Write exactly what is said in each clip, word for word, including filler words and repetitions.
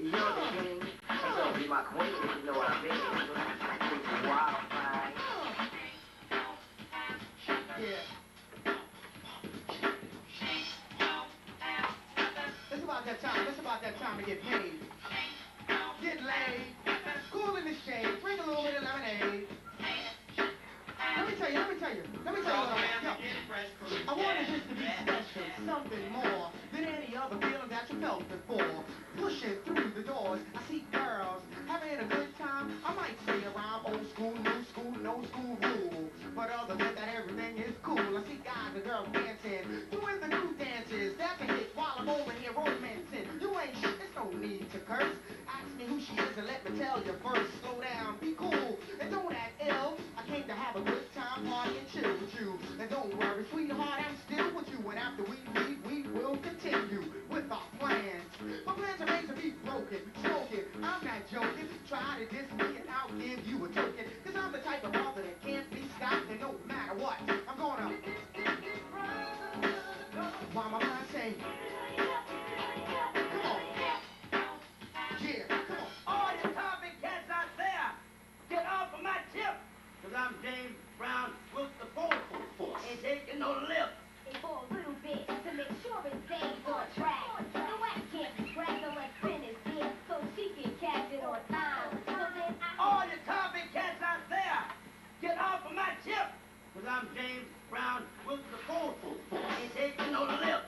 You're the king. That's gonna be my queen, if you know what I mean. It's wildfire. Yeah. It's about that time. It's about that time to get paid. Get laid. Cool in the shade. Drink a little bit of lemonade. Let me tell you, let me tell you, let me tell you what I want. Yo, I wanted this to be special, something more than any other feeling that you felt before. Pushing through the doors, I see girls having a good time. I might say around old school, new school, no school rule. But other than that, everything is cool. I see guys and girls dancing, doing the new dances. That's a hit while I'm over here romancing. You ain't shit, there's no need to curse. Ask me who she is and let me tell you first. Slow down, be cool, and don't act ill. I came to have a good time, party and chill with you. And don't worry, sweetheart, I'm still with you. And after we leave, we will continue with our plans. My plans are made to be broken, spoken. I'm not joking. Try to diss me and I'll give you a token. Cause I'm the type of brother that can't be stopped. And no matter what, I'm gonna. Why my mind say? Come on. Yeah, come on. All you topic cats out there, get off of my tip. Cause I'm James Brown with the Powerful Force. Ain't taking no lip. For a little bit to make sure it stays on track. The wax can't be cracked unless Finn is here, so she can catch it on time. So then I All you topic cats out there, get off of my tip. Cause I'm James Brown with the Powerful Force. Ain't taking no lip.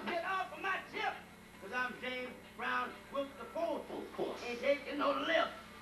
I'm James Brown with the Powerful Force. Ain't taking no lip.